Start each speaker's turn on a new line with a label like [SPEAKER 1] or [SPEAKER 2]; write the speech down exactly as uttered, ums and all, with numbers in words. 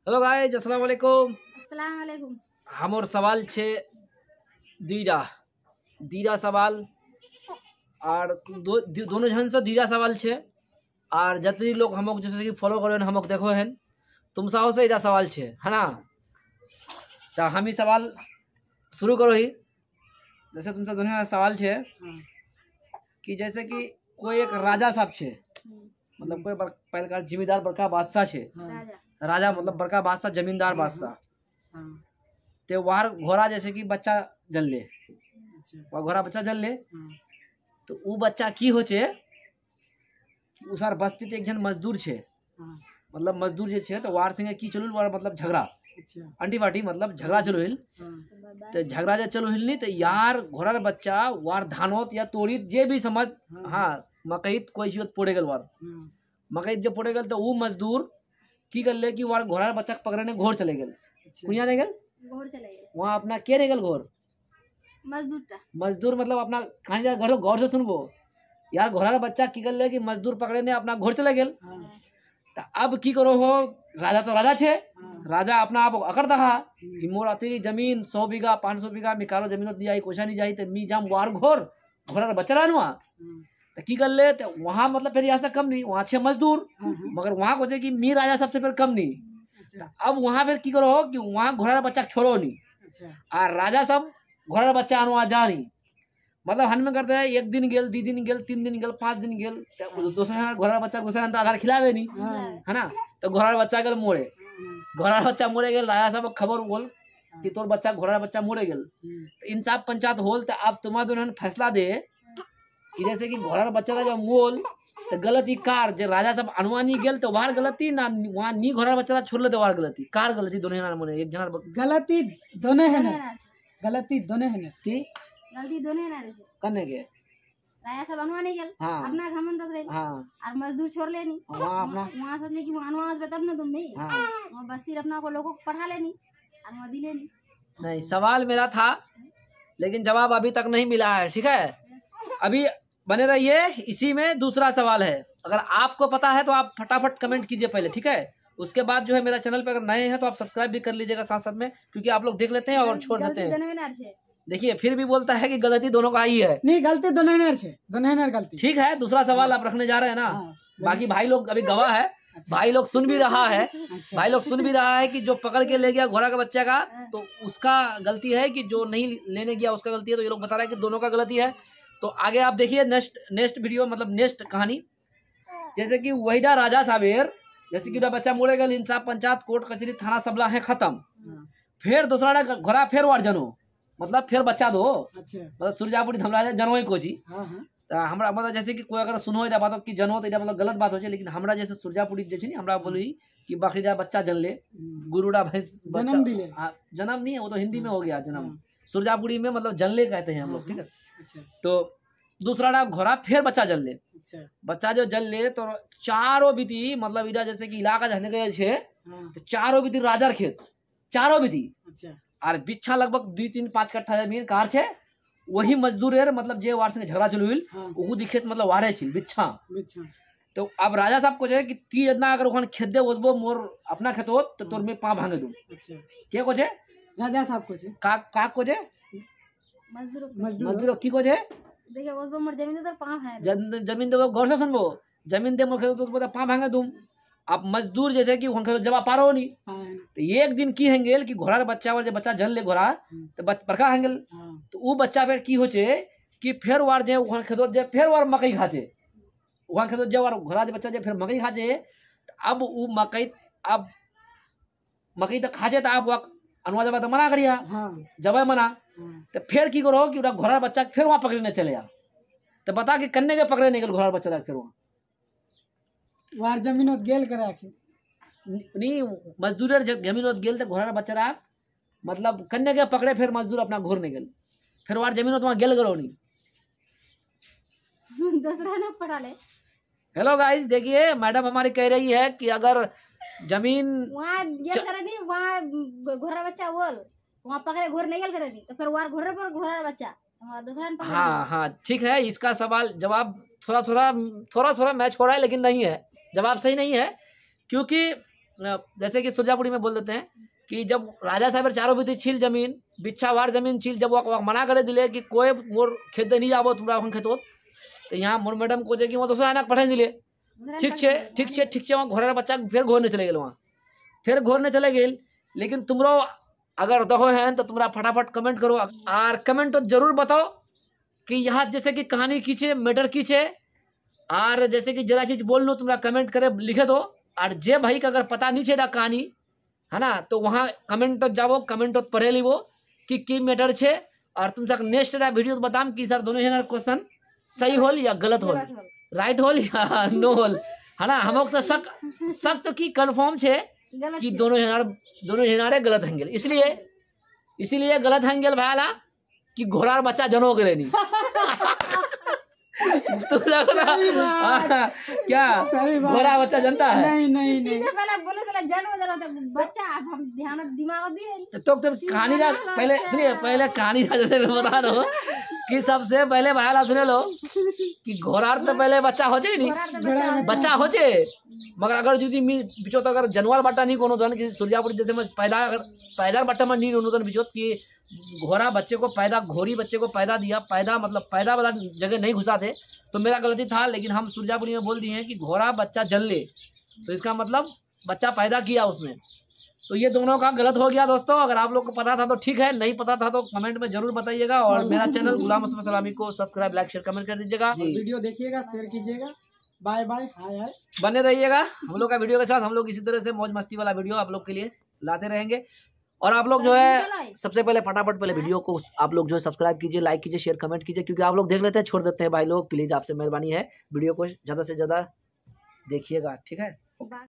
[SPEAKER 1] Hello guys, अस्सलाम वालेकुम।
[SPEAKER 2] अस्सलाम वालेकुम।
[SPEAKER 1] हमर सवाल छे दीरा दीरा सवाल और दो, दोनों जन से दीरा सवाल छे और जितनी लोग हमक जैसे कि फॉलो करें हमक देखो हैं तुम साहो से इरा सवाल छे है ना। तो हम ही सवाल शुरू करो ही। जैसे तुमसे दोनों सवाल छे कि जैसे कि कोई एक राजा साहब छे, मतलब कोई पहलकार जिम्मेदार बड़का बादशाह छे।
[SPEAKER 2] राजा
[SPEAKER 1] राजा मतलब बड़का बादशाह, जमींदार बादशाह। ते वार घोड़ा जैसे कि बच्चा जन ले, वह घोड़ा बच्चा जन ले तो वो बच्चा की होचे उसार बस्ती एक जन मजदूर छे, मतलब मजदूर जे छे तो वार संगे की चलुल वार मतलब झगड़ा अंटी बाटी मतलब झगड़ा चलो हिल। तो झगड़ा जे चलो हिल नहीं तो यार घोड़ा रे बच्चा वार धानोत या तोड़ीत जे भी समझ हाँ मकईत कोई चीज पोड़े गल वार मकईत जब पोड़े गल तो वो मजदूर की कर ले कि वार घोड़ा रे बच्चा पकड़ने घोर चले गल। कुनिया नहीं गल
[SPEAKER 2] घोड़ चले गए
[SPEAKER 1] वहाँ अपना के नहीं गल घोर
[SPEAKER 2] मजदूर टा
[SPEAKER 1] मजदूर मतलब अपना कहानी जा घर गौर से सुनबो यार घोड़ा रे बच्चा की कर ले कि मजदूर पकड़े ने अपना घोर चले गल। तो अब की करो हो राजा तो राजा छे, राजा अपना आप अकर दहा कि मोर अति जमीन सौ बीघा पाँच सौ बीघा मिकारो जमीन दिया कोशा नहीं जाई तो मी जाम वार घोर घोड़ा रे बच्चा रहनुआ तो की कर ले तो वहाँ मतलब फिर यहाँ से कम नहीं वहाँ छे मजदूर मगर वहाँ को कि मी राजा सबसे फिर कम नहीं। तो अब वहाँ फिर की करो कि वहाँ घोड़ा रे बच्चा छोड़ो नहीं और राजा सब घोड़ा रे बच्चा अनुआ जा नहीं मतलब हन में करते हैं एक दिन गेल दी दिन गेल तीन दिन गेल पाँच दिन गेल दूसरा घोड़ा रे बच्चा दूसरा आधार खिलावे नहीं है ना। तो घोड़ा रे बच्चा गेल मोड़े घोड़ा रे बच्चा मोड़े गेल राजा सब खबर बोल कि तोर बच्चा घोड़ा रे बच्चा मोड़े गेल। तो इंसाफ पंचायत होल तो अब तुम्हारा दोनों फैसला दे कि जैसे कि घोड़ा रे बच्चा का जब मोल तो गलती कार जे राजा सब अनुमानी गेल तो वार गलती ना वहाँ नी घोड़ा बच्चा छोड़ ले तो वार गलती कार गलती दोनों जना मोने एक जना
[SPEAKER 3] गलती दोनों है ना गलती दोनों है ना
[SPEAKER 1] थी
[SPEAKER 2] गलती दोनों है ना रे
[SPEAKER 1] करने के
[SPEAKER 2] राजा सब अनुआ नहीं गेल
[SPEAKER 1] हाँ
[SPEAKER 2] अपना घमंड रख ले
[SPEAKER 1] हाँ
[SPEAKER 2] और मजदूर छोड़ लेनी
[SPEAKER 1] वहाँ अपना
[SPEAKER 2] वहां से लेकिन अनुआ से तब ना तुम भी
[SPEAKER 1] हाँ
[SPEAKER 2] वहां बस्ती अपना को लोगों को पढ़ा लेनी अनुआ दी लेनी।
[SPEAKER 1] नहीं सवाल मेरा था लेकिन जवाब अभी तक नहीं मिला है। ठीक है अभी बने रहिए इसी में दूसरा सवाल है। अगर आपको पता है तो आप फटाफट कमेंट कीजिए पहले, ठीक है। उसके बाद जो है मेरा चैनल पे अगर नए हैं तो आप सब्सक्राइब भी कर लीजिएगा साथ साथ में, क्योंकि आप लोग देख लेते हैं और छोड़ देते हैं। देखिए फिर भी बोलता है कि गलती दोनों का ही है।
[SPEAKER 3] नहीं गलती दोनों है छे दोनों है गलती।
[SPEAKER 1] ठीक है दूसरा सवाल आप रखने जा रहे हैं ना। बाकी भाई लोग अभी गवाह है, भाई लोग सुन भी रहा है, भाई लोग सुन भी रहा है कि जो पकड़ के ले गया घोड़ा का बच्चा का तो उसका गलती है कि जो नहीं लेने गया उसका गलती है। तो ये लोग बता रहे हैं कि दोनों का गलती है। तो आगे आप देखिए नेक्स्ट नेक्स्ट वीडियो मतलब नेक्स्ट कहानी जैसे कि वहीदा राजा साबेर जैसे कि बच्चा मोड़े गए इंसाफ पंचायत कोर्ट कचहरी थाना सबला है खत्म। फिर दूसरा घोड़ा फिर वार जनो मतलब फिर बच्चा दो मतलब सूर्यापुरी धमला जनो ही कोची हमरा मतलब जैसे कि कोई अगर सुनो इधर बात की जनो तो इधर मतलब गलत बात हो जाए। लेकिन हमरा जैसे सूर्यापुरी जैसे नहीं हमरा बोली कि बकरीदा बच्चा जन ले गुरुड़ा भैंस
[SPEAKER 3] जन्म दिले
[SPEAKER 1] जन्म नहीं है वो तो हिंदी में हो गया जन्म, सूर्यापुरी में मतलब जनले कहते हैं हम लोग। ठीक है तो दूसरा घोड़ा फिर बच्चा जल ले बच्चा जो जल ले तो चारों बीती मतलब इधर जैसे कि इलाका जाने गए छे तो चारों बीती राजार खेत चारों बीती और बिच्छा लगभग दो तीन पाँच कट्ठा जमीन कार छे वही मजदूर है मतलब जे वार से झगड़ा चलू वो दिखे मतलब वारे छिल बिच्छा। तो अब राजा साहब को जो है कि ती इतना अगर वहां खेत दे उसबो मोर अपना खेत हो तो तोर में पाँव भांगे दूं के को जे
[SPEAKER 3] राजा साहब को जे
[SPEAKER 1] का का को जे
[SPEAKER 2] मजदूर
[SPEAKER 1] मजदूर की को जे
[SPEAKER 2] देखिए उसबो मोर जमीन दे तो पाँव है
[SPEAKER 1] जमीन दे गौर से सुनबो जमीन दे मोर खेत तो उसबो पाँव भांगे दूं। अब मजदूर जैसे कि वहां खेत जवा पारो नहीं तो एक दिन की हेंगेल कि घोड़ा बच्चा और बच्चा जन ले घोड़ा तो बड़का हेंगेल तो वो बच्चा फिर की होचे कि फिर वार जे वहां खेत जे फिर वार मकई खाचे वहां खेत जे वार घोड़ा जे बच्चा जे फिर मकई खाचे अब वो मकई अब मकई तो खाचे तो आप अनुवा जब तो मना करिया जब मना तो फिर की करो कि घोड़ा बच्चा फिर वहां पकड़ने चले आ तो बता कि कन्ने के पकड़े निकल घोड़ा बच्चा फिर वहां
[SPEAKER 3] वार जमीन गेल कर
[SPEAKER 1] नहीं मजदूर जमीन गेल तो घोड़ा बच्चा राख मतलब कन्ने के पकड़े फिर मजदूर अपना घोर निकल फिर वार जमीन वहां गेल करो नहीं
[SPEAKER 2] दूसरा ना पढ़ा ले।
[SPEAKER 1] हेलो गाइस देखिए मैडम हमारी कह रही है कि अगर जमीन
[SPEAKER 2] वहाँ गेल करे नहीं वहाँ घोड़ा बच्चा बोल वहाँ पकड़े घोर नहीं गेल करे नहीं तो फिर वार घोड़े पर घोड़ा बच्चा दूसरा
[SPEAKER 1] हाँ हाँ ठीक है। इसका सवाल जवाब थोड़ा थोड़ा थोड़ा थोड़ा मैच हो रहा है लेकिन नहीं है जवाब सही नहीं है क्योंकि जैसे कि सुरजापुरी में बोल देते हैं कि जब राजा साहब चारों बीती छील जमीन बिच्छावार जमीन छील जब वो मना करे दिले कि कोई मोर खेत नहीं जाबो तुम्हारा खेतोत तो यहाँ मोर मैडम को कि वो दोसर आना पठाई दिले ठीक छे ठीक छे ठीक छे वहाँ घोड़ा बच्चा फिर घोरने चले गए वहाँ फिर घोरने चले गए लेकिन तुमरो अगर दहो हैं तो तुम्हारा फटाफट कमेंट करो और कमेंट तो जरूर बताओ कि यहाँ जैसे कि कहानी की छे मैटर की छे और जैसे कि जरा चीज बोल लो तुम्हारा कमेंट करे लिखे दो और जे भाई का अगर पता नहीं छे कहानी है ना तो वहाँ कमेंट तो जाओ कमेंट तो पढ़े लीबो कि की मैटर छे और तुम तक नेक्स्ट वीडियो बताम कि सर दोनों जना क्वेश्चन सही होल या गलत होल राइट होल या नो होल है ना हम लोग तो शक शक तो की कंफर्म छे कि दोनों जना दोनों जनारे गलत हैंगे इसलिए इसीलिए गलत हैंगे भाला कि घोड़ा और बच्चा जनो करे नहीं तो क्या घोड़ा बच्चा जनता है
[SPEAKER 3] नहीं नहीं नहीं
[SPEAKER 2] पहले बोले चला जन्म जरा तो बच्चा अब हम ध्यान दिमाग दिए
[SPEAKER 1] तो तुम कहानी ना पहले सुनिए पहले कहानी ना जैसे मैं बता दो कि सबसे पहले भाला सुने लो कि घोड़ा तो पहले बच्चा हो जाए नहीं बच्चा हो जाए मगर अगर यदि बिचो तो अगर जनवार बाटा नहीं कोनो धन कि सुरजापुर जैसे में पैदा अगर पैदा बाटा में नहीं कोनो धन बिचो कि घोड़ा बच्चे को पैदा घोड़ी बच्चे को पैदा दिया पैदा मतलब पैदा वाला जगह नहीं घुसा थे तो मेरा गलती था लेकिन हम सुरजापुरी में बोल दिए हैं कि घोड़ा बच्चा जल ले तो इसका मतलब बच्चा पैदा किया उसने तो ये दोनों का गलत हो गया दोस्तों अगर आप लोग को पता था तो ठीक है नहीं पता था तो कमेंट में जरूर बताइएगा और मेरा चैनल गुलाम मुस्तफा सलामी को सब्सक्राइब लाइक शेयर कमेंट कर दीजिएगा
[SPEAKER 3] वीडियो देखिएगा शेयर कीजिएगा बाय बाय हाय हाय
[SPEAKER 1] बने रहिएगा हम लोग का वीडियो के साथ हम लोग इसी तरह से मौज मस्ती वाला वीडियो आप लोग के लिए लाते रहेंगे और आप लोग जो है सबसे पहले फटाफट पहले वीडियो को आप लोग जो है सब्सक्राइब कीजिए लाइक कीजिए शेयर कमेंट कीजिए क्योंकि आप लोग देख लेते हैं छोड़ देते हैं भाई लोग प्लीज आपसे मेहरबानी है वीडियो को ज़्यादा से ज़्यादा देखिएगा ठीक है।